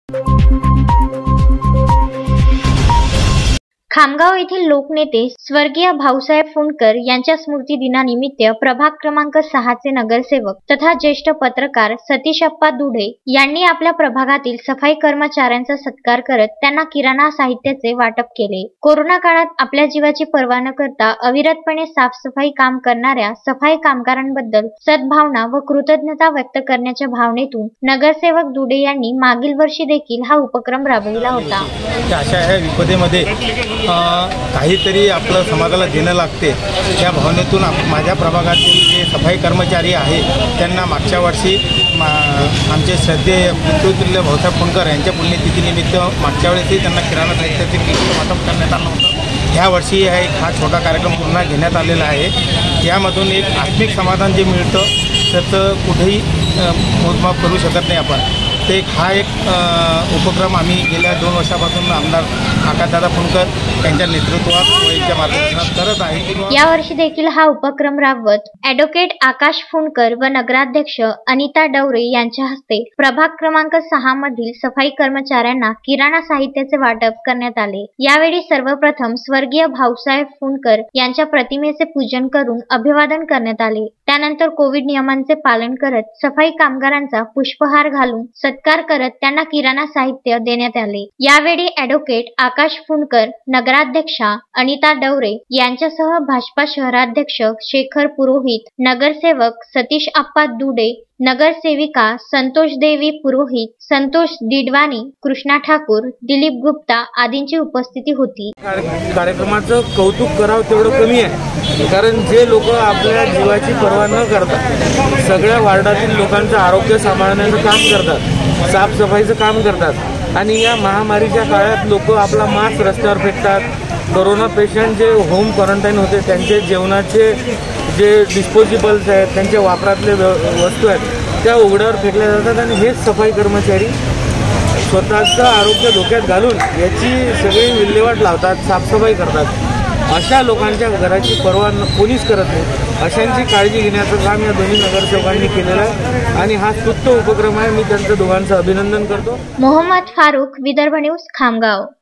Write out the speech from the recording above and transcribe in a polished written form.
खामगाव येथील लोकनेते स्वर्गीय भाऊसाहेब फुंडकर यांच्या स्मृती दिनानिमित्त प्रभाग क्रमांक 6 चे नगरसेवक तथा ज्येष्ठ पत्रकार सतीश अप्पा दुडे यांनी आपल्या प्रभागातील सफाई कर्मचाऱ्यांचा सत्कार करत त्यांना किराणा साहित्याचे वाटप केले। कोरोना काळात आपल्या जीवाची पर्वा न करता अविरतपणे साफसफाई काम करणाऱ्या सफाई कामगारांबद्दल सद्भावना व कृतज्ञता व्यक्त करण्याच्या भावनेतून नगरसेवक दुडे यांनी मागील वर्षी देखील हा उपक्रम राबविला होता। अशा विपदेमध्ये काहीतरी आपलं समाजाला देणं लागते या भावनेतून माझ्या प्रभागातील जे सफाई कर्मचारी आहे त्यांना मागच्या वर्षी आमचे श्रद्धेय पितृतुल्य भाऊसाहेब फुंडकर यांच्या पुण्यतिथीनिमित्त मागच्या वेळेसही त्यांना किराणा साहित्याचे किट वाटप करण्यात आलं होतं। ह्या वर्षी हा छोटा कार्यक्रम पुन्हा घेण्यात आलेला आहे। यामधून एक आत्मिक समाधान जे मिळतं त्याचं कुठेही मोजमाप करू शकत नाही आपण। ते हा एक उपक्रम आम्ही गेल्या 2 वर्षापासून आमदार आकाशदादा फुंडकर यांच्या नेतृत्वात व यांच्या मार्गदर्शनात करत आहे। या वर्षी देखील हा उपक्रम राबवत ॲडव्होकेट आकाश फुंडकर व नगराध्यक्ष अनिता डवरे यांच्या हस्ते प्रभाग क्रमांक 6 मधील सफाई कर्मचाऱ्यांना किराणा साहित्याचे वाटप करण्यात आले। यावेळी सर्वप्रथम स्वर्गीय भाऊसाहेब फुंडकर यांच्या प्रतिमेचे पूजन करून अभिवादन करण्यात आले। त्यानंतर कोविड नियमांचे पालन करत सफाई कामगारांचा पुष्पहार घालून सत्कार करत त्यांना किराणा साहित्य देण्यात आले। यावेळी ॲडव्होकेट आकाश फुंडकर, नगराध्यक्षा अनिता डवरे यांच्यासह भाजपा शहराध्यक्ष शेखर पुरोहित, नगरसेवक सतीश अप्पा दुडे, नगरसेविका संतोष देवी पुरोहित, संतोष दिडवानी, कृष्णा ठाकूर, दिलीप गुप्ता आदींची उपस्थिती होती। कार्यक्रमाचं कौतुक करावं तेवढं कमी आहे, कारण जे लोक आपल्या जीवाची पर्वा न करता सगळ्या वार्डातील लोकांचं आरोग्य सांभाळण्याचं काम करतात, साफसफाईचं काम करतात आणि या महामारीच्या काळात लोक आपला मास्क रस्त्यावर फेकतात। कोरोना पेशंट जे होम क्वारंटाईन होते त्यांचे जेवणाचे जे डिस्पोजेबल्स आहेत, त्यांच्या वापरातले वस्तू आहेत त्या उघड्यावर फेकल्या जातात आणि हेच सफाई कर्मचारी स्वतःचं आरोग्य धोक्यात घालून याची सगळी विल्हेवाट लावतात, साफसफाई करतात। अशा लोकांच्या घराची पर्वा कोणीच करत नाही। अशांची काळजी घेण्याचं काम या दोन्ही नगरसेवकांनी केलेलं आहे आणि हा स्तुत्य उपक्रम आहे। मी त्यांचं दोघांचं अभिनंदन करतो। मोहम्मद फारूक, विदर्भ न्यूज, खामगाव।